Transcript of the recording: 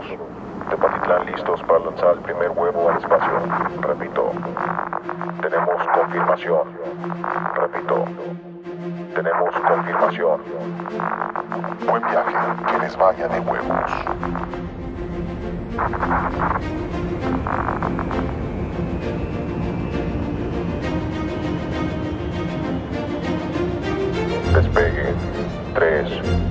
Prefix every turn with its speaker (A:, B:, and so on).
A: Tepatitlán listos para lanzar el primer huevo al espacio. Repito. Tenemos confirmación. Repito. Tenemos confirmación. Buen viaje. Que les vaya de huevos. Despegue. 3,